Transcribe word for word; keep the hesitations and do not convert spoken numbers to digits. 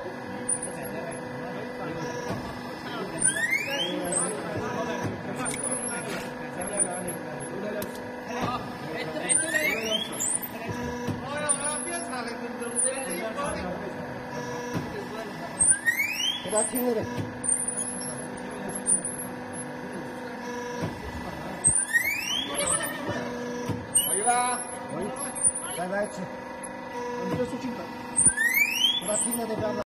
给他听着点。可以吧？可以。再来一次。你别说镜头。给他听着点，不要。